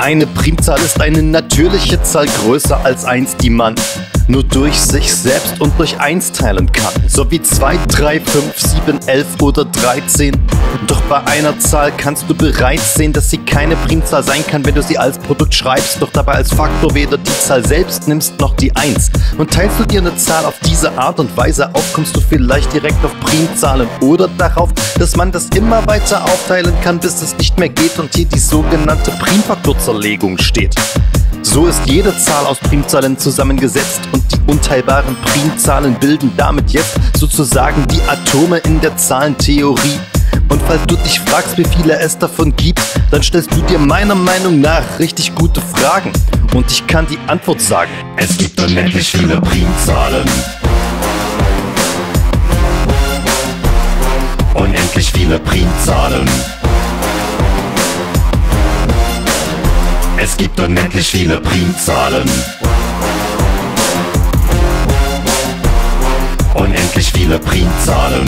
Eine Primzahl ist eine natürliche Zahl größer als 1, die man nur durch sich selbst und durch 1 teilen kann. So wie 2, 3, 5, 7, 11 oder 13. Doch bei einer Zahl kannst du bereits sehen, dass sie keine Primzahl sein kann, wenn du sie als Produkt schreibst, doch dabei als Faktor weder die Zahl selbst nimmst, noch die 1. Und teilst du dir eine Zahl auf diese Art und Weise auf, kommst du vielleicht direkt auf Primzahlen oder darauf, dass man das immer weiter aufteilen kann, bis es nicht mehr geht und hier die sogenannte Primfaktorzerlegung steht. So ist jede Zahl aus Primzahlen zusammengesetzt und die unteilbaren Primzahlen bilden damit jetzt sozusagen die Atome in der Zahlentheorie. Und falls du dich fragst, wie viele es davon gibt, dann stellst du dir meiner Meinung nach richtig gute Fragen. Und ich kann die Antwort sagen: Es gibt unendlich viele Primzahlen. Unendlich viele Primzahlen. Es gibt unendlich viele Primzahlen. Unendlich viele Primzahlen.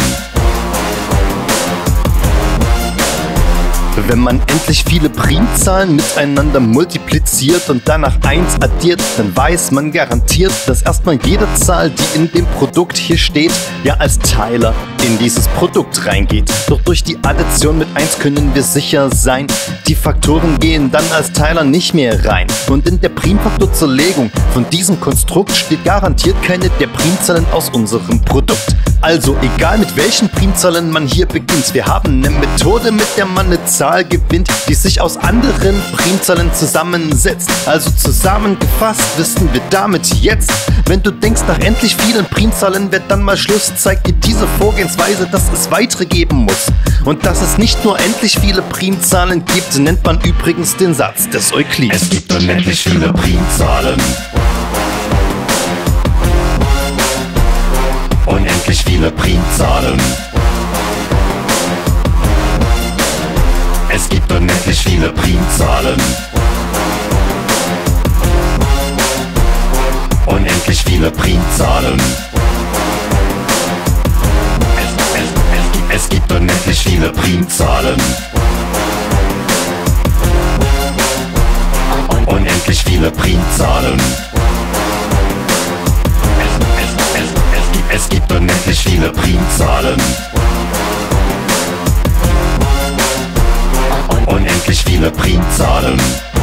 Wenn man endlich viele Primzahlen miteinander multipliziert und danach 1 addiert, dann weiß man garantiert, dass erstmal jede Zahl, die in dem Produkt hier steht, ja als Teiler in dieses Produkt reingeht. Doch durch die Addition mit 1 können wir sicher sein, die Faktoren gehen dann als Teiler nicht mehr rein. Und in der Primfaktorzerlegung von diesem Konstrukt steht garantiert keine der Primzahlen aus unserem Produkt. Also egal mit welchen Primzahlen man hier beginnt, wir haben eine Methode, mit der man eine Zahl gewinnt, die sich aus anderen Primzahlen zusammensetzt. Also zusammengefasst wissen wir damit jetzt, wenn du denkst, nach endlich vielen Primzahlen wird dann mal Schluss, zeigt dir diese Vorgehensweise, dass es weitere geben muss. Und dass es nicht nur endlich viele Primzahlen gibt, nennt man übrigens den Satz des Euklid. Es gibt unendlich viele Primzahlen. Unendlich viele Primzahlen. Es gibt unendlich viele Primzahlen. Unendlich viele Primzahlen. Es gibt unendlich viele Primzahlen. Unendlich viele Primzahlen. Es gibt unendlich viele Primzahlen. Unendlich viele Primzahlen.